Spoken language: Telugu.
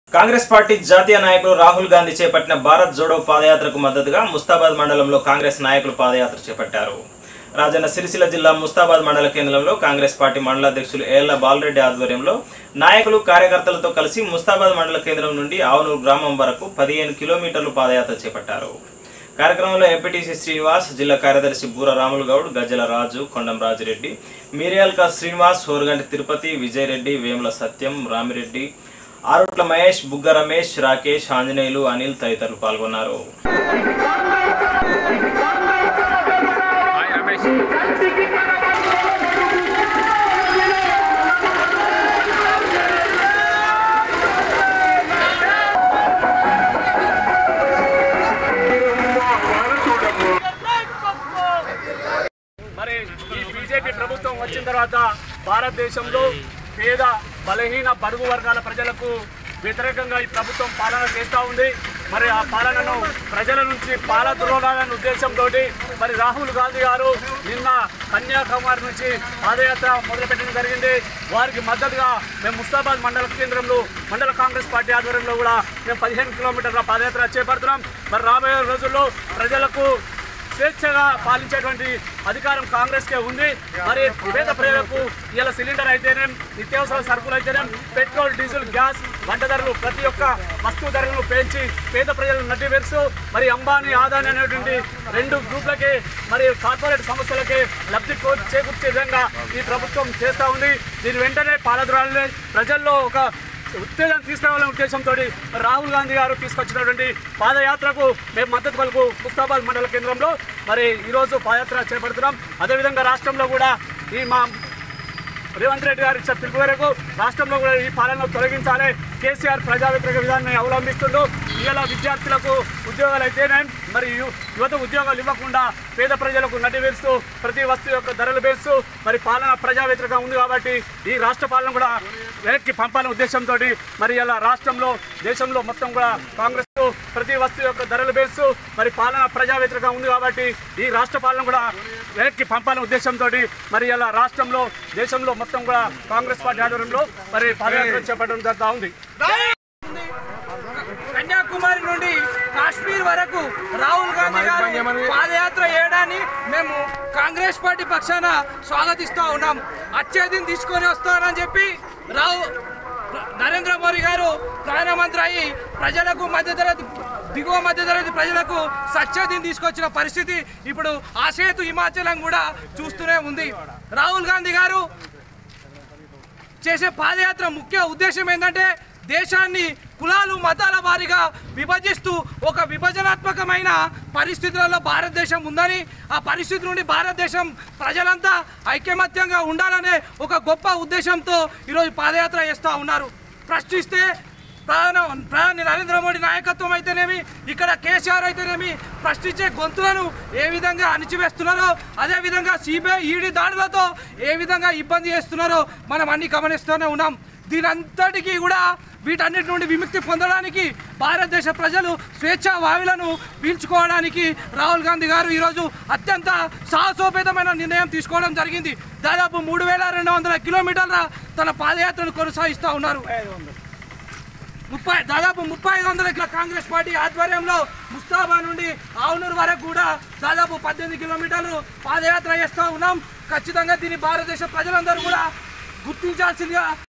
కాంగ్రెస్ పార్టీ జాతీయ నాయకులు రాహుల్ గాంధీ చేపట్టిన భారత్ జోడో పాదయాత్రకు మద్దతుగా ముస్తాబాద్ మండలంలో కాంగ్రెస్ నాయకులు పాదయాత్ర చేపట్టారు. రాజన్న సిరిసిల్ల జిల్లా ముస్తాబాద్ మండల కేంద్రంలో కాంగ్రెస్ పార్టీ మండల అధ్యక్షులు ఏళ్ల బాలరెడ్డి ఆధ్వర్యంలో నాయకులు కార్యకర్తలతో కలిసి ముస్తాబాద్ మండల కేంద్రం నుండి ఆవునూరు గ్రామం వరకు 15 కిలోమీటర్లు పాదయాత్ర చేపట్టారు. కార్యక్రమంలో ఎంపీటీసీ శ్రీనివాస్, జిల్లా కార్యదర్శి బూర రాములు గౌడ్, గజ్జల రాజు, కొండం రాజిరెడ్డి, మిరియాల్క శ్రీనివాస్, హోర్గంటి తిరుపతి, విజయ్ రెడ్డి, వేముల సత్యం, రామిరెడ్డి, ఆరుట్ల మహేష్, బుగ్గ రమేష్, రాకేష్, ఆంజనేయులు, అనిల్ తదితరులు పాల్గొన్నారు. మరి ఈ బీజేపీ ప్రభుత్వం వచ్చిన తర్వాత భారతదేశంలో పేద బలహీన బడుగు వర్గాల ప్రజలకు వ్యతిరేకంగా ఈ ప్రభుత్వం పాలన చేస్తూ ఉంది. మరి ఆ పాలనను ప్రజల నుంచి పాలద్రోహాలనే ఉద్దేశంతో మరి రాహుల్ గాంధీ గారు నిన్న కన్యాకుమారి నుంచి పాదయాత్ర మొదలుపెట్టడం జరిగింది. వారికి మద్దతుగా మేము ముస్తాబాద్ మండల కేంద్రంలో మండల కాంగ్రెస్ పార్టీ ఆధ్వర్యంలో కూడా మేము 15 కిలోమీటర్ల పాదయాత్ర చేపడుతున్నాం. మరి రాబోయే రోజుల్లో ప్రజలకు స్వేచ్ఛగా పాలించేటువంటి అధికారం కాంగ్రెస్కే ఉంది. మరి పేద ప్రజలకు ఇలా సిలిండర్ అయితేనే, నిత్యావసర సరుకులు అయితేనే, పెట్రోల్, డీజిల్, గ్యాస్, వంట ధరలు, ప్రతి ఒక్క వస్తువు ధరలను పెంచి పేద ప్రజలను నడ్డివేరుస్తూ మరి అంబానీ, ఆదాని అనేటువంటి 2 గ్రూపులకి మరి కార్పొరేట్ సంస్థలకి లబ్ధి చేకూర్చే విధంగా ఈ ప్రభుత్వం చేస్తూ ఉంది. దీని వెంటనే పాలద్రాలని ప్రజల్లో ఒక ఉత్తేజం తీసుకురావాలనే ఉద్దేశంతో రాహుల్ గాంధీ గారు తీసుకొచ్చినటువంటి పాదయాత్రకు మేము మద్దతు పలుకు ముస్తాబాద్ మండల కేంద్రంలో మరి ఈరోజు పాదయాత్ర చేపడుతున్నాం. అదేవిధంగా రాష్ట్రంలో కూడా ఈ మా రేవంత్ రెడ్డి గారు ఇచ్చిన పిలుపు మేరకు రాష్ట్రంలో కూడా ఈ పాలనను తొలగించాలి. కేసీఆర్ ప్రజా వ్యతిరేక విధానాన్ని అవలంబిస్తుంటూ ఇలా విద్యార్థులకు ఉద్యోగాలు అయితేనే మరి యువత ఉద్యోగాలు ఇవ్వకుండా పేద ప్రజలకు నడ్డివేస్తూ ప్రతి వస్తువు యొక్క ధరలు పెంచుతూ మరి పాలన ప్రజా వ్యతిరేకంగా ఉంది. కాబట్టి ఈ రాష్ట్ర పాలన కూడా వెనక్కి పంపాలనే ఉద్దేశంతో మరి ఇలా రాష్ట్రంలో దేశంలో మొత్తం కూడా కాంగ్రెస్ ప్రతి వస్తువు యొక్క ధరలు పెంచుతూ మరి పాలన ప్రజా వ్యతిరేకంగా ఉంది. కాబట్టి ఈ రాష్ట్ర పాలన కూడా వెనక్కి పంపాలనే ఉద్దేశంతో మరి ఇలా రాష్ట్రంలో దేశంలో మొత్తం కూడా కాంగ్రెస్ పార్టీ ఆధ్వర్యంలో మరి పాదయాత్ర చేపట్టడం జరుగుతూ ఉంది. కన్యాకుమారి నుండి కాశ్మీర్ వరకు రాహుల్ గాంధీ గారు పాదయాత్ర చేయడాన్ని మేము కాంగ్రెస్ పార్టీ పక్షాన స్వాగతిస్తూ ఉన్నాం. అత్యధిని తీసుకొని వస్తారని చెప్పి నరేంద్ర మోదీ గారు ప్రధానమంత్రి అయ్యి ప్రజలకు దిగువ మధ్యతరగతి ప్రజలకు సత్యదిని తీసుకొచ్చిన పరిస్థితి ఇప్పుడు ఆసేతు హిమాచలం కూడా చూస్తూనే ఉంది. రాహుల్ గాంధీ గారు చేసే పాదయాత్ర ముఖ్య ఉద్దేశం ఏంటంటే దేశాన్ని కులాలు, మతాల వారీగా విభజిస్తూ ఒక విభజనాత్మకమైన పరిస్థితులలో భారతదేశం ఉందని, ఆ పరిస్థితి నుండి భారతదేశం ప్రజలంతా ఐకమత్యంగా ఉండాలనే ఒక గొప్ప ఉద్దేశంతో ఈరోజు పాదయాత్ర చేస్తూ ఉన్నారు. ప్రశ్నిస్తే ప్రధాని నరేంద్ర మోడీ నాయకత్వం అయితేనేమి, ఇక్కడ కేసీఆర్ అయితేనేమి ప్రశ్నించే గొంతులను ఏ విధంగా అణిచివేస్తున్నారో, అదేవిధంగా సిబిఐ, ఈడీ దాడులతో ఏ విధంగా ఇబ్బంది చేస్తున్నారో మనం అన్ని గమనిస్తూనే ఉన్నాం. దీనంతటికీ కూడా వీటన్నిటి నుండి విముక్తి పొందడానికి భారతదేశ ప్రజలు స్వేచ్ఛా వాయువులను పీల్చుకోవడానికి రాహుల్ గాంధీ గారు ఈరోజు అత్యంత సాహసోపేతమైన నిర్ణయం తీసుకోవడం జరిగింది. దాదాపు 3200 కిలోమీటర్ల తన పాదయాత్రను కొనసాగిస్తూ ఉన్నారు. దాదాపు 3500 కాంగ్రెస్ పార్టీ ఆధ్వర్యంలో ముస్తాబాద్ నుండి ఆవునూరు వరకు కూడా దాదాపు 18 కిలోమీటర్లు పాదయాత్ర చేస్తూ ఉన్నాం. ఖచ్చితంగా దీన్ని భారతదేశ ప్రజలందరూ కూడా గుర్తించాల్సిందిగా